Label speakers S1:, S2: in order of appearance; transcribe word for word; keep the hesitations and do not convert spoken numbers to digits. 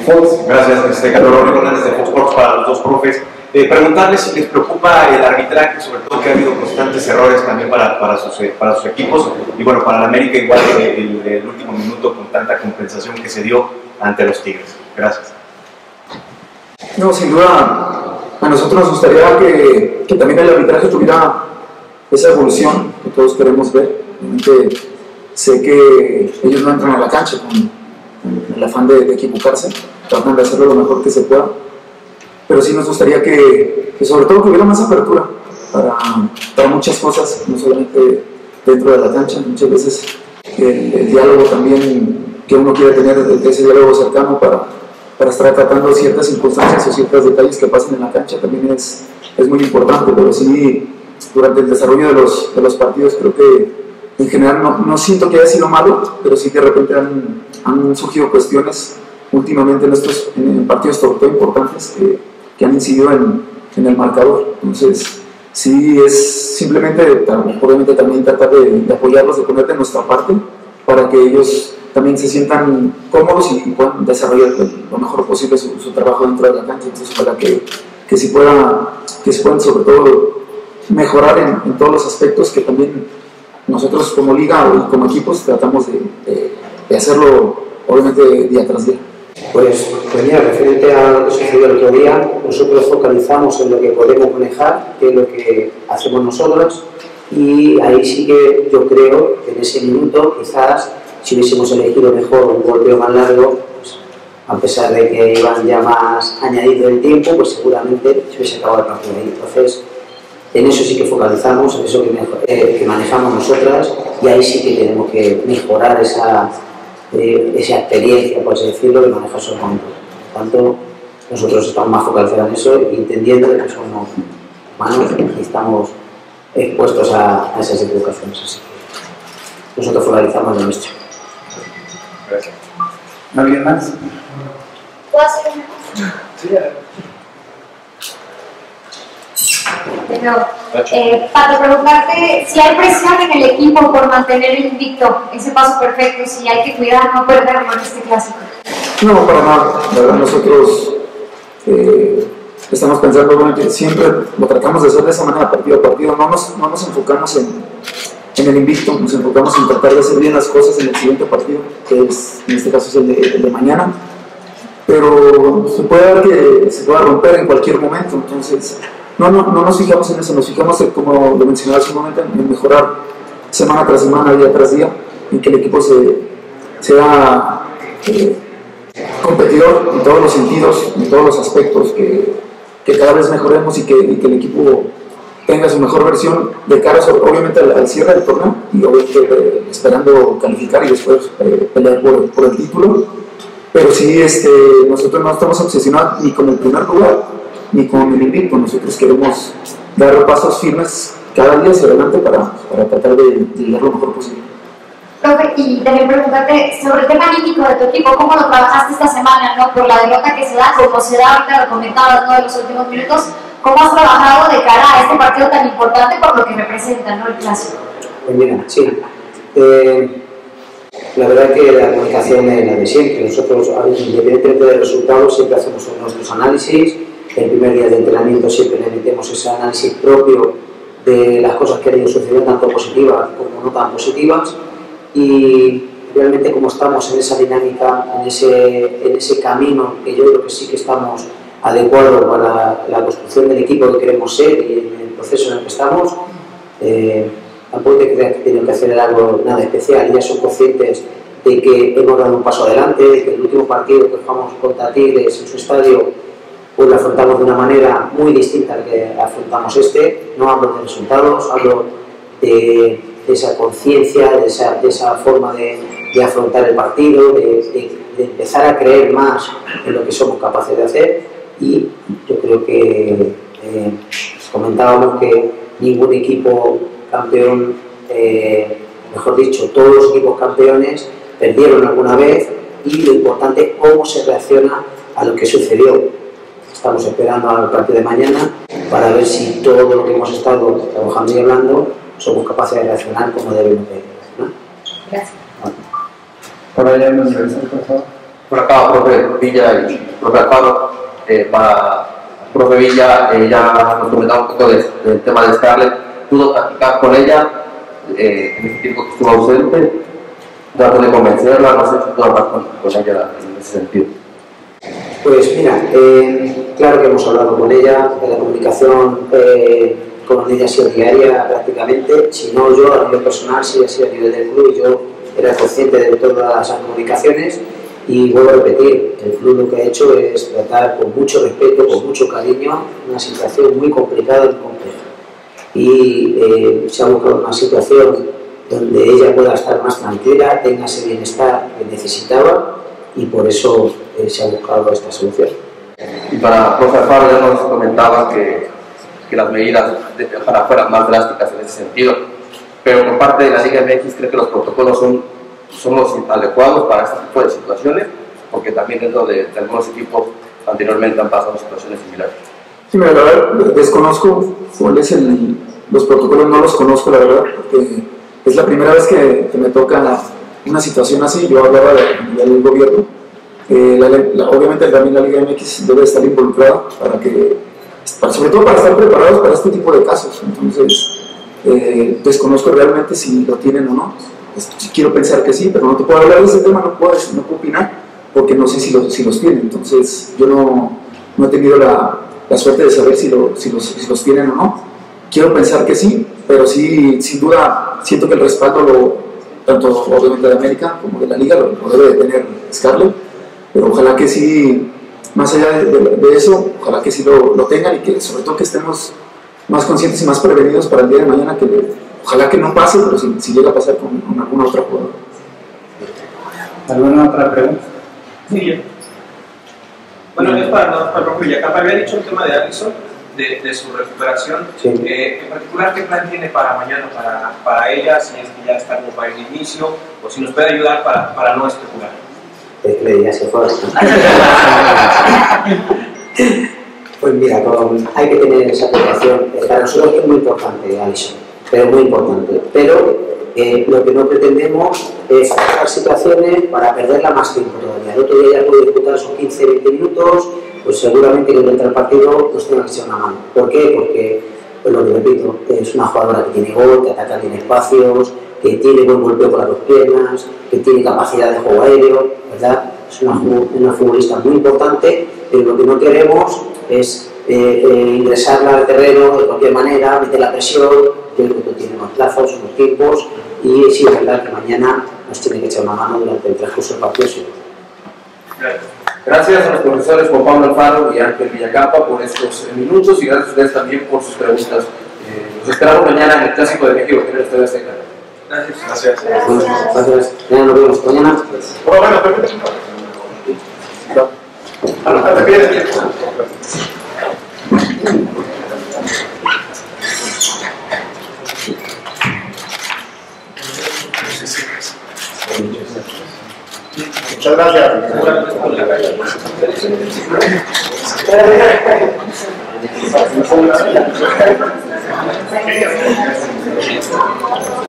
S1: Fox. Gracias, este, Carlos Rodrigo Hernández de Fox Sports para los dos profes. Eh, preguntarles si les preocupa el arbitraje, sobre todo que ha habido constantes errores también para, para, sus, para sus equipos, y bueno, para la América igual el, el, el último minuto con tanta compensación que se dio ante los Tigres. Gracias.
S2: No, sin duda, a nosotros nos gustaría que, que también el arbitraje tuviera esa evolución que todos queremos ver. Realmente sé que ellos no entran a la cancha con, con el afán de, de equivocarse, tratan de hacerlo lo mejor que se pueda, pero sí nos gustaría que, que sobre todo que hubiera más apertura para, para muchas cosas, no solamente dentro de la cancha. Muchas veces el, el diálogo también que uno quiere tener, ese diálogo cercano para, para estar tratando ciertas circunstancias o ciertos detalles que pasan en la cancha también es, es muy importante, pero sí durante el desarrollo de los, de los partidos creo que en general no, no siento que haya sido malo, pero sí que de repente han, han surgido cuestiones últimamente en estos en partidos sobre todo importantes que, que han incidido en, en el marcador. Entonces sí es simplemente obviamente también tratar de, de apoyarlos, de poner de nuestra parte para que ellos también se sientan cómodos y puedan desarrollar lo mejor posible su, su trabajo dentro de la cancha. Entonces para que, que se pueda que se puedan sobre todo mejorar en, en todos los aspectos que también nosotros como liga y como equipos tratamos de, de, de hacerlo obviamente día tras día.
S3: Pues, pues mira, referente a lo que sucedió el otro día, nosotros focalizamos en lo que podemos manejar, que es lo que hacemos nosotros, y ahí sí que yo creo que en ese minuto quizás si hubiésemos elegido mejor un golpeo más largo, pues, a pesar de que iban ya más añadido el tiempo, pues seguramente se hubiese acabado el partido ahí. Entonces, en eso sí que focalizamos, en eso que, mejor, eh, que manejamos nosotras, y ahí sí que tenemos que mejorar esa, eh, esa experiencia, por así decirlo, de manejar esos momentos. Por tanto, nosotros estamos más focalizados en eso y entendiendo que somos humanos y estamos expuestos a, a esas equivocaciones. Así que nosotros focalizamos en lo nuestro.
S1: Gracias.
S4: ¿Alguien más?
S5: ¿Puedo hacer una cosa?
S4: Sí,
S5: Pero, eh, para preguntarte si hay presión en el equipo por mantener el invicto, ese paso perfecto, si hay que cuidar no perderlo en este clásico.
S2: No, para nada. La verdad, nosotros eh, estamos pensando bueno, que siempre lo tratamos de hacer de esa manera, partido a partido. No nos, no nos enfocamos en, en el invicto, nos enfocamos en tratar de hacer bien las cosas en el siguiente partido, que es, en este caso es el de, el de mañana. Pero se puede dar que se pueda romper en cualquier momento, entonces no, no, no nos fijamos en eso, nos fijamos en, como lo mencionaba hace un momento, en mejorar semana tras semana, día tras día, en que el equipo se, sea eh, competidor en todos los sentidos, en todos los aspectos, que, que cada vez mejoremos y que, y que el equipo tenga su mejor versión de cara obviamente al, al cierre del torneo y obviamente eh, esperando calificar y después eh, pelear por, por el título. Pero sí, este, nosotros no estamos obsesionados ni con el primer lugar ni con el invicto. Nosotros queremos dar pasos firmes cada día hacia adelante para, para tratar de, de llegar lo mejor posible.
S5: Profe, y también preguntarte sobre el tema anímico de tu equipo, ¿cómo lo trabajaste esta semana, ¿no? Por la derrota que se da, como se da, ahorita lo comentabas, ¿no? En los últimos minutos, ¿cómo has trabajado de cara a este partido tan importante por lo que representa, ¿no? El clásico.
S3: Pues mira, sí. Eh, La verdad es que la comunicación es la de siempre. Nosotros, independientemente del resultado, siempre hacemos nuestros análisis. El primer día de entrenamiento siempre le metemos ese análisis propio de las cosas que han ido sucediendo, tanto positivas como no tan positivas. Y realmente como estamos en esa dinámica, en ese, en ese camino, que yo creo que sí que estamos adecuados para la construcción del equipo que queremos ser y en el proceso en el que estamos, eh, tampoco te creas que tienen que hacer algo nada especial, ya son conscientes de que hemos dado un paso adelante, de que el último partido que jugamos contra Tigres en su estadio, pues lo afrontamos de una manera muy distinta al que afrontamos este. No hablo de resultados, hablo de, de esa conciencia, de esa, de esa forma de, de afrontar el partido, de, de, de empezar a creer más en lo que somos capaces de hacer. Y yo creo que eh, comentábamos que ningún equipo campeón, eh, mejor dicho, todos los equipos campeones perdieron alguna vez, y lo importante es cómo se reacciona a lo que sucedió. Estamos esperando al partido de mañana para ver si todo lo que hemos estado trabajando y hablando somos capaces de reaccionar como debemos de, ¿no?
S5: Gracias.
S4: Por allá nos regresan, por favor. por acá, profe Villa y profe Alfaro, eh, para profe Villa, eh, ya nos comentaba un poco de, del tema de Scarlett. ¿Pudo practicar con ella eh, en el tiempo que estuvo ausente? ¿Trató de convencerla? No sé si pudo hablar con, con ella en ese sentido.
S3: Pues mira, eh, claro que hemos hablado con ella, la comunicación eh, con ella ha sido diaria prácticamente, si no yo a nivel personal, sí ha sido a nivel del club, y yo era consciente de todas esas comunicaciones. Y vuelvo a repetir, el club lo que ha hecho es tratar con mucho respeto, con mucho cariño, una situación muy complicada y compleja. Y eh, se ha buscado una situación donde ella pueda estar más tranquila, tenga ese bienestar que necesitaba, y por eso eh, se ha buscado esta solución.
S4: Y para profe Alfaro, ya nos comentaba que, que las medidas de ojalá fueran más drásticas en ese sentido, pero por parte de la Liga M X cree que los protocolos son, son los adecuados para este tipo de situaciones, porque también dentro de, de algunos equipos anteriormente han pasado situaciones similares.
S2: Sí, mira, la verdad, desconozco cuál es el, los protocolos, no los conozco, la verdad, porque es la primera vez que, que me toca una situación así. Yo hablaba de, del gobierno, eh, la, la, obviamente también la Liga M X debe estar involucrada, para que, para, sobre todo para estar preparados para este tipo de casos. Entonces, eh, desconozco realmente si lo tienen o no. Pues, quiero pensar que sí, pero no te puedo hablar de ese tema, no puedo, no puedo opinar, porque no sé si, lo, si los tienen. Entonces, yo no, no he tenido la, la suerte de saber si, lo, si, los, si los tienen o no. Quiero pensar que sí, pero sí, sin duda, siento que el respaldo, lo, tanto obviamente de América como de la Liga, lo, lo debe de tener Scarlett, pero ojalá que sí, más allá de, de, de eso, ojalá que sí lo, lo tengan, y que sobre todo que estemos más conscientes y más prevenidos para el día de mañana, que ojalá que no pase, pero si, si llega a pasar con, con alguna otra jugadora.
S6: ¿Alguna otra pregunta?
S7: Sí, yo. Bueno, es para, para el profe Villacampa. Había dicho el tema de Alisson, de, de su recuperación.
S3: Sí.
S7: Eh, en particular, ¿qué plan tiene para mañana, para, para ella? Si es que ya está como para el inicio, o si nos puede ayudar para, para no especular.
S3: Es que ya se fue. Pues mira, con, hay que tener esa preparación. Eh, para nosotros es muy importante, Alisson, pero muy importante. Pero eh, lo que no pretendemos es forzar situaciones para perderla más tiempo todavía. El otro día ya puede disputar sus quince veinte minutos, pues seguramente que durante el partido nos tenga que echar una mano. ¿Por qué? Porque, pues lo que repito, es una jugadora que tiene gol, que ataca bien espacios, que tiene buen golpeo con las dos piernas, que tiene capacidad de juego aéreo, ¿verdad? Es una, una futbolista muy importante, pero lo que no queremos es eh, eh, ingresarla al terreno de cualquier manera, meter la presión. Yo creo que tiene unos plazos, unos tiempos, y sí es verdad que mañana nos tiene que echar una mano durante el transcurso del partido. Sí.
S4: Gracias a los profesores Juan Pablo Alfaro y Ángel Villacampa por estos minutos, y gracias a ustedes también por sus preguntas. Eh, los esperamos mañana en el Clásico de México, que tiene ustedes cerca.
S7: Gracias. Gracias.
S3: Bueno, gracias. Mañana nos vemos. Mañana.
S1: Bueno, bueno, perfecto. Ah, no, te pides bien. Muchas gracias.